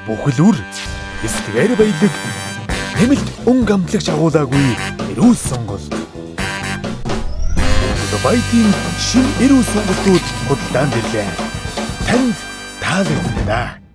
бүхлүүр эсгээр баялаг нэмэлт өнгө амтлагч агуулаагүй эрүүл сонголт. Баятын шин эрүүл сонголтууд худалдаанд ирлээ. Танд таалагдана.